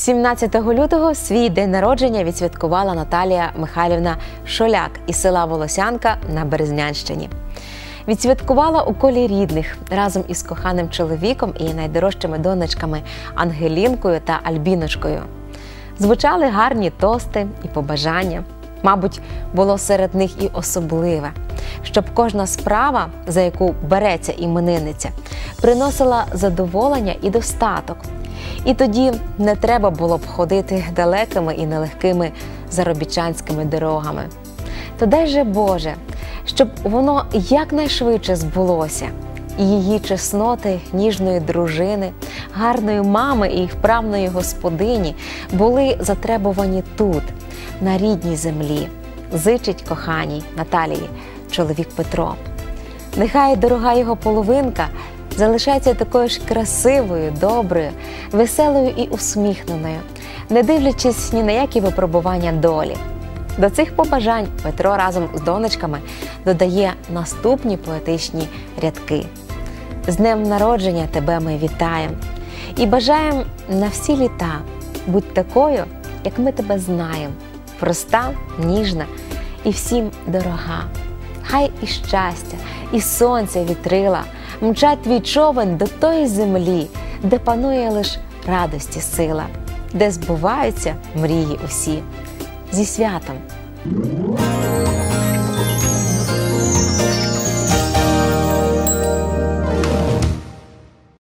17 лютого свій день народження відсвяткувала Наталія Михайлівна Шоляк із села Волосянка на Березнянщині. Відсвяткувала у колі рідних разом із коханим чоловіком і найдорожчими донечками Ангелінкою та Альбіночкою. Звучали гарні тости і побажання. Мабуть, було серед них і особливе, щоб кожна справа, за яку береться іменинниця, приносила задоволення і достаток. І тоді не треба було б ходити далекими і нелегкими заробітчанськими дорогами. То дай же Боже, щоб воно якнайшвидше збулося, і її чесноти ніжної дружини, гарної мами і вправної господині були затребувані тут, на рідній землі, зичить коханій Наталії чоловік Петро. Нехай дорога його половинка залишається такою ж красивою, доброю, веселою і усміхненою, не дивлячись ні на які випробування долі. До цих побажань Петро разом з донечками додає наступні поетичні рядки. «З днем народження тебе ми вітаємо і бажаємо на всі літа будь такою, як ми тебе знаємо, проста, ніжна і всім дорога. Хай і щастя, і сонце вітрила мчать твій човен до тої землі, де панує лиш радості сила, де збуваються мрії усі. Зі святом!»